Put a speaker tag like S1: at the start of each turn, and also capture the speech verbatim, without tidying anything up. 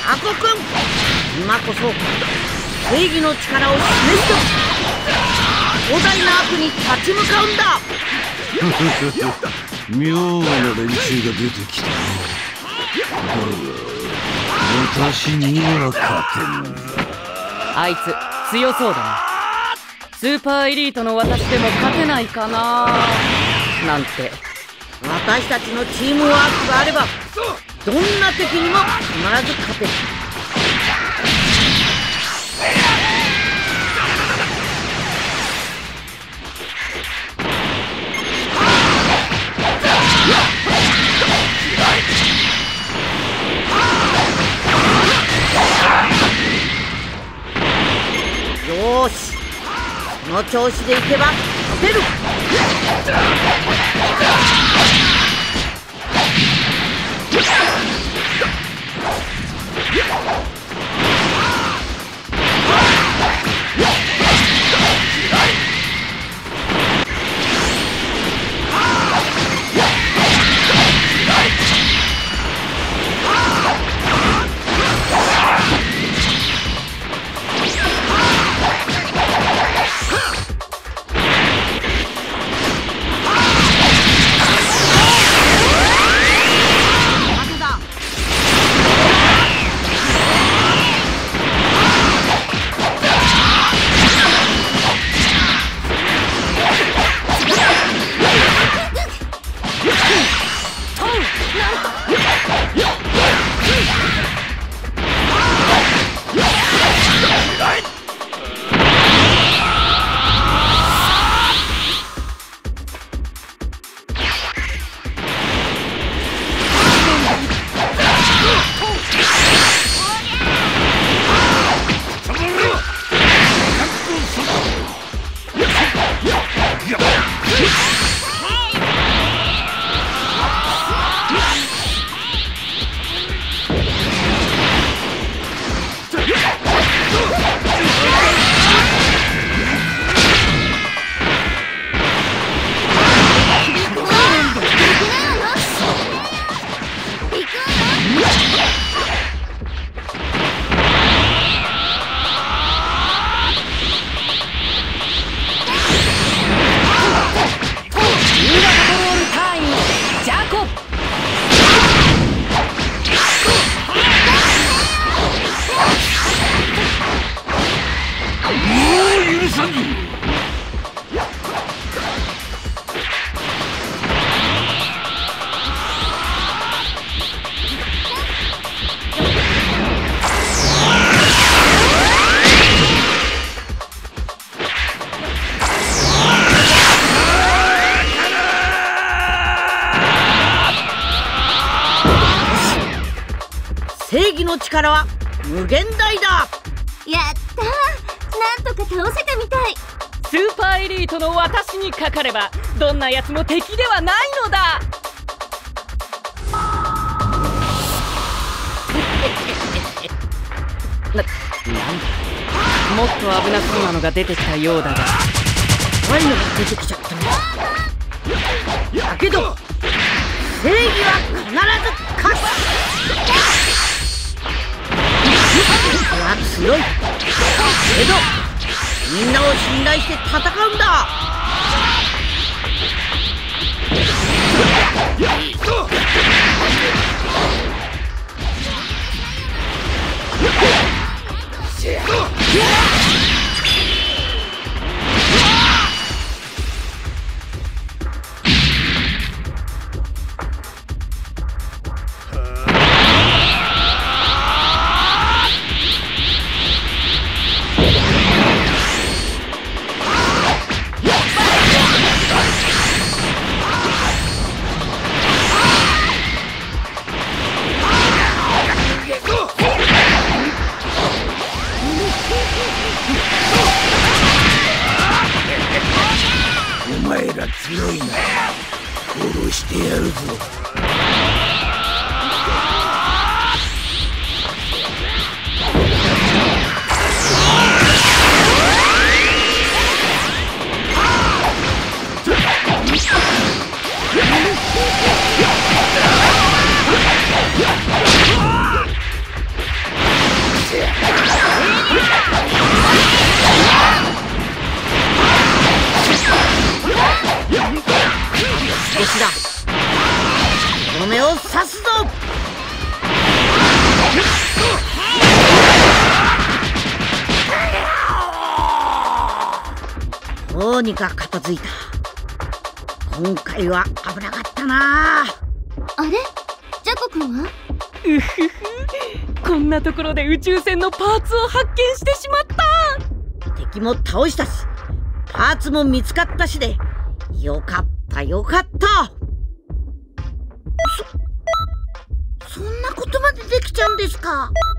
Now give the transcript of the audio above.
S1: アコくん、今こそ正義の力を示すと巨大な悪に立ち向かうんだ。
S2: 妙な連中が出てきた。だが私には勝てんだ。
S3: あいつ強そうだな。スーパーエリートの私でも勝てないかななんて。
S1: 私たちのチームワークがあればどんな敵にも必ず勝てる。よーし、この調子でいけば勝てる。正義の力は無限大だ。
S4: やったー、なんとか倒せたみたい。
S3: スーパーエリートの私にかかればどんなやつも敵ではないのだ。な、なんだ、もっと危なそうなのが出てきたようだが、
S1: 怖いのが出てきちゃったね。だけど正義は必ず勝つ。僕は強いけどみんなを信頼して戦うんだ。
S2: お前ら強いな。殺してやるぞ。
S1: うにか片付いた。今回は危なかったな。
S4: あれ、ジャコ君は？
S3: うふふ、こんなところで宇宙船のパーツを発見してしまった。
S1: 敵も倒したし、パーツも見つかったしで、よかったよかった。そ、そんなことまでできちゃうんですか？